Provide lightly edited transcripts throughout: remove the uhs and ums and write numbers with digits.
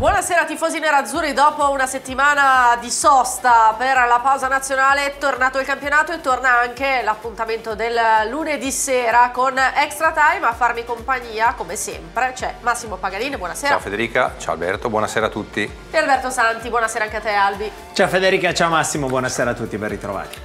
Buonasera tifosi nerazzurri, dopo una settimana di sosta per la pausa nazionale è tornato il campionato e torna anche l'appuntamento del lunedì sera con Extra Time. A farmi compagnia come sempre c'è Massimo Pagadini, buonasera. Ciao Federica, ciao Alberto, buonasera a tutti. E Alberto Santi, buonasera anche a te Albi. Ciao Federica, ciao Massimo, buonasera a tutti, ben ritrovati.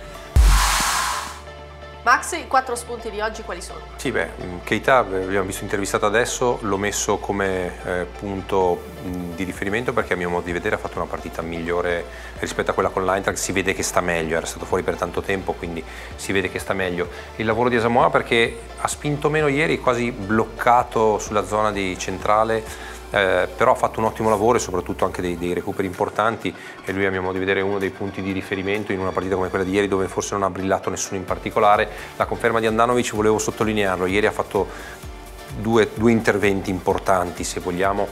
Max, i 4 spunti di oggi quali sono? Sì, Keita abbiamo visto intervistato adesso, l'ho messo come punto di riferimento perché a mio modo di vedere ha fatto una partita migliore rispetto a quella con l'Eintracht, si vede che sta meglio, era stato fuori per tanto tempo quindi si vede che sta meglio. Il lavoro di Asamoah perché ha spinto meno ieri, quasi bloccato sulla zona di centrale, però ha fatto un ottimo lavoro e soprattutto anche dei recuperi importanti e lui a mio modo di vedere è uno dei punti di riferimento in una partita come quella di ieri dove forse non ha brillato nessuno in particolare. La conferma di Handanovic volevo sottolinearlo, ieri ha fatto due interventi importanti se vogliamo,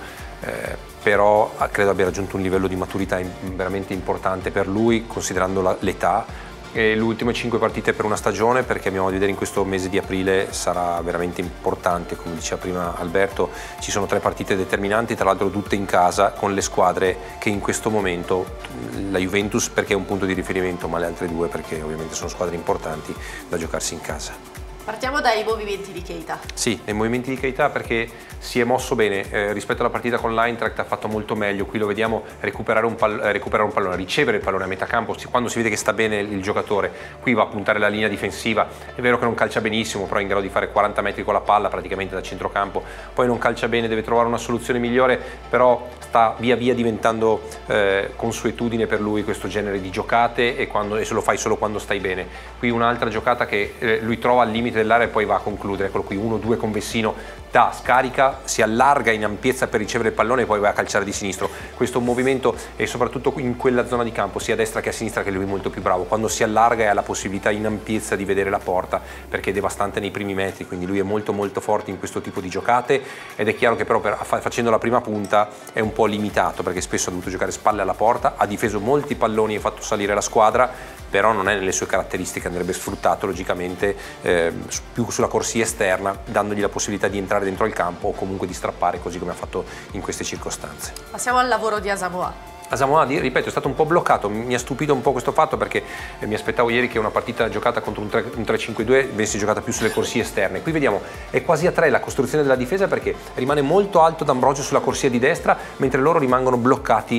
però credo abbia raggiunto un livello di maturità veramente importante per lui considerando l'età. Le ultime 5 partite per una stagione perché abbiamo a vedere in questo mese di aprile sarà veramente importante, come diceva prima Alberto, ci sono 3 partite determinanti, tra l'altro tutte in casa con le squadre che in questo momento, la Juventus perché è un punto di riferimento ma le altre 2 perché ovviamente sono squadre importanti da giocarsi in casa. Partiamo dai movimenti di Keita. Sì, nei movimenti di Keita perché si è mosso bene, rispetto alla partita con l'Eintracht ha fatto molto meglio, qui lo vediamo recuperare un pallone, ricevere il pallone a metà campo, quando si vede che sta bene il giocatore, qui va a puntare la linea difensiva, è vero che non calcia benissimo, però è in grado di fare 40 metri con la palla praticamente da centrocampo, poi non calcia bene, deve trovare una soluzione migliore, però sta via via diventando consuetudine per lui questo genere di giocate e se lo fai solo quando stai bene. Qui un'altra giocata che lui trova al limite dell'area e poi va a concludere, eccolo qui, 1-2 con Vessino, scarica, si allarga in ampiezza per ricevere il pallone e poi va a calciare di sinistro. Questo è un movimento e soprattutto in quella zona di campo, sia a destra che a sinistra, che lui è molto più bravo. Quando si allarga e ha la possibilità in ampiezza di vedere la porta perché è devastante nei primi metri, quindi lui è molto molto forte in questo tipo di giocate ed è chiaro che però facendo la prima punta è un po' limitato perché spesso ha dovuto giocare spalle alla porta, ha difeso molti palloni e fatto salire la squadra, però non è nelle sue caratteristiche, andrebbe sfruttato logicamente più sulla corsia esterna, dandogli la possibilità di entrare dentro il campo o comunque di strappare così come ha fatto in queste circostanze. Passiamo al lavoro di Asamoah. Asamoah, ripeto, è stato un po' bloccato, mi ha stupito un po' questo fatto perché mi aspettavo ieri che una partita giocata contro un 3-5-2 venisse giocata più sulle corsie esterne. Qui vediamo è quasi a 3 la costruzione della difesa perché rimane molto alto D'Ambrosio sulla corsia di destra mentre loro rimangono bloccati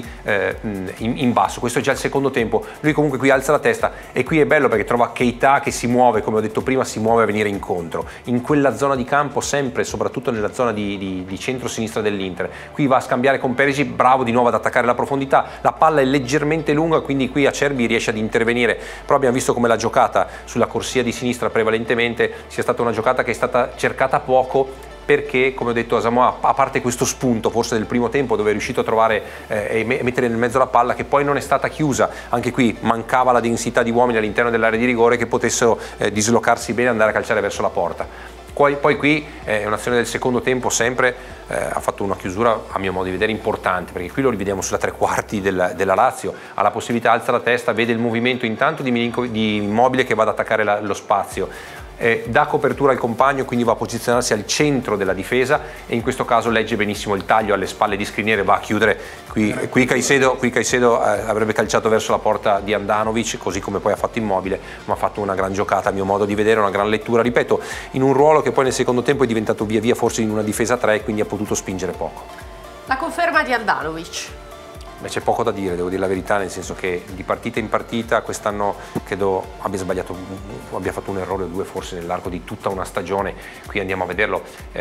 in basso. Questo è già il secondo tempo, lui comunque qui alza la testa e qui è bello perché trova Keita che si muove, come ho detto prima, si muove a venire incontro in quella zona di campo, sempre soprattutto nella zona di centro-sinistra dell'Inter. Qui va a scambiare con Perisic, bravo di nuovo ad attaccare la profondità. La palla è leggermente lunga, quindi qui Acerbi riesce ad intervenire, però abbiamo visto come la giocata sulla corsia di sinistra prevalentemente sia stata una giocata che è stata cercata poco perché, come ho detto, Asamoah, a parte questo spunto forse del primo tempo dove è riuscito a trovare e mettere nel mezzo la palla che poi non è stata chiusa, anche qui mancava la densità di uomini all'interno dell'area di rigore che potessero dislocarsi bene e andare a calciare verso la porta. Poi qui è un'azione del secondo tempo sempre, ha fatto una chiusura a mio modo di vedere importante perché qui lo rivediamo sulla 3/4 della Lazio, ha la possibilità, alza la testa, vede il movimento intanto di Immobile che va ad attaccare lo spazio. Dà copertura al compagno, quindi va a posizionarsi al centro della difesa e in questo caso legge benissimo il taglio alle spalle di Skriniar e va a chiudere. Qui Caicedo avrebbe calciato verso la porta di Handanovic, così come poi ha fatto Immobile, ma ha fatto una gran giocata a mio modo di vedere, una gran lettura, ripeto, in un ruolo che poi nel secondo tempo è diventato via via forse in una difesa 3 e quindi ha potuto spingere poco. La conferma di Handanovic. C'è poco da dire, devo dire la verità, nel senso che di partita in partita quest'anno credo abbia sbagliato, abbia fatto un errore o 2 forse nell'arco di tutta una stagione, qui andiamo a vederlo.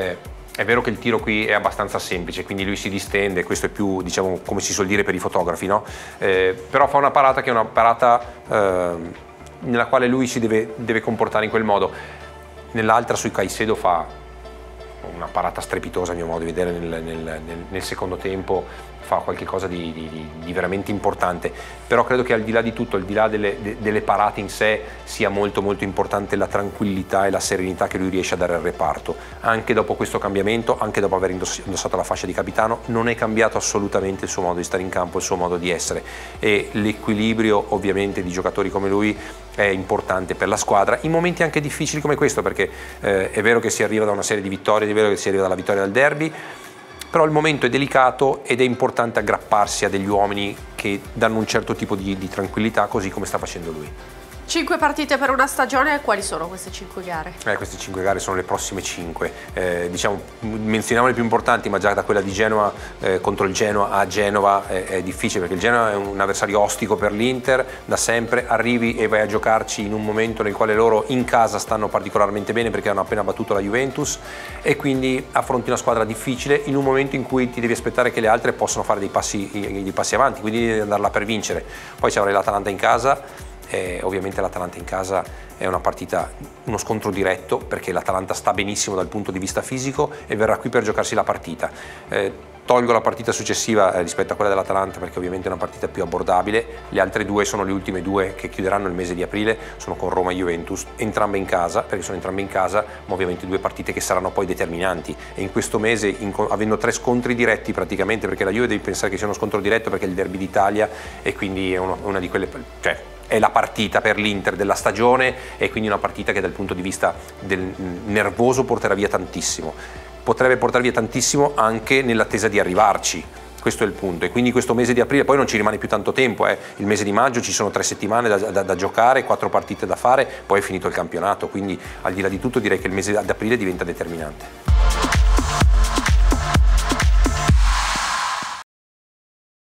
È vero che il tiro qui è abbastanza semplice, quindi lui si distende, questo è più, diciamo, come si suol dire per i fotografi, no? Però fa una parata che è una parata nella quale lui si deve comportare in quel modo. Nell'altra sui Caicedo fa una parata strepitosa a mio modo di vedere nel secondo tempo, fa qualcosa di veramente importante, però credo che al di là di tutto, al di là delle parate in sé, sia molto molto importante la tranquillità e la serenità che lui riesce a dare al reparto. Anche dopo questo cambiamento, anche dopo aver indossato la fascia di capitano, non è cambiato assolutamente il suo modo di stare in campo, il suo modo di essere, e l'equilibrio ovviamente di giocatori come lui è importante per la squadra in momenti anche difficili come questo, perché è vero che si arriva da una serie di vittorie, è vero che si arriva dalla vittoria del derby, però il momento è delicato ed è importante aggrapparsi a degli uomini che danno un certo tipo di tranquillità, così come sta facendo lui. 5 partite per una stagione, quali sono queste 5 gare? Queste 5 gare sono le prossime 5, diciamo, menzioniamo le più importanti, ma già da quella di Genoa contro il Genoa a Genova è difficile, perché il Genoa è un avversario ostico per l'Inter da sempre. Arrivi e vai a giocarci in un momento nel quale loro in casa stanno particolarmente bene perché hanno appena battuto la Juventus, e quindi affronti una squadra difficile in un momento in cui ti devi aspettare che le altre possano fare dei passi avanti, quindi devi andarla per vincere. Poi ci avrai l'Atalanta in casa. Ovviamente l'Atalanta in casa è una partita, uno scontro diretto, perché l'Atalanta sta benissimo dal punto di vista fisico e verrà qui per giocarsi la partita. Tolgo la partita successiva rispetto a quella dell'Atalanta perché ovviamente è una partita più abbordabile. Le altre due sono le ultime due che chiuderanno il mese di aprile, sono con Roma e Juventus, entrambe in casa, perché sono entrambe in casa, ma ovviamente due partite che saranno poi determinanti. E in questo mese, avendo 3 scontri diretti praticamente, perché la Juve devi pensare che sia uno scontro diretto perché è il derby d'Italia e quindi è una di quelle, cioè, è la partita per l'Inter della stagione, e quindi una partita che dal punto di vista del nervoso porterà via tantissimo. Potrebbe portare via tantissimo anche nell'attesa di arrivarci, questo è il punto. E quindi questo mese di aprile, poi non ci rimane più tanto tempo, il mese di maggio ci sono 3 settimane da giocare, 4 partite da fare, poi è finito il campionato, quindi al di là di tutto direi che il mese di aprile diventa determinante.